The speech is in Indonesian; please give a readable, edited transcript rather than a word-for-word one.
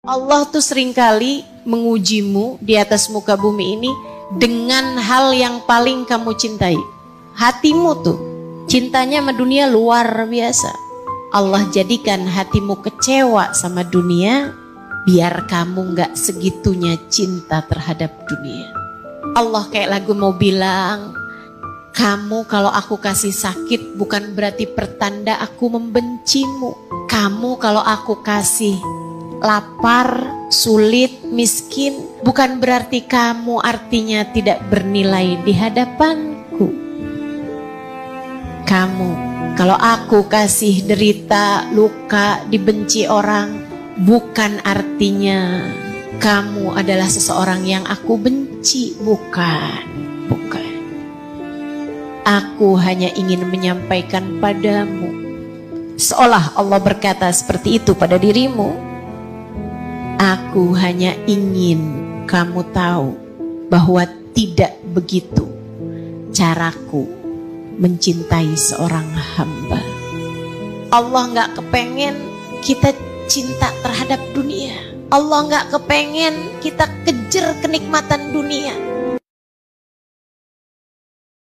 Allah tuh seringkali mengujimu di atas muka bumi ini dengan hal yang paling kamu cintai. Hatimu tuh cintanya sama dunia luar biasa. Allah jadikan hatimu kecewa sama dunia biar kamu gak segitunya cinta terhadap dunia. Allah kayak lagu mau bilang, kamu kalau aku kasih sakit bukan berarti pertanda aku membencimu. Kamu kalau aku kasih lapar, sulit, miskin, bukan berarti kamu artinya tidak bernilai di hadapanku. Kamu, kalau aku kasih derita, luka, dibenci orang, bukan artinya kamu adalah seseorang yang aku benci. Bukan. Aku hanya ingin menyampaikan padamu, seolah Allah berkata seperti itu pada dirimu. Aku hanya ingin kamu tahu bahwa tidak begitu caraku mencintai seorang hamba. Allah gak kepengen kita cinta terhadap dunia. Allah gak kepengen kita kejar kenikmatan dunia.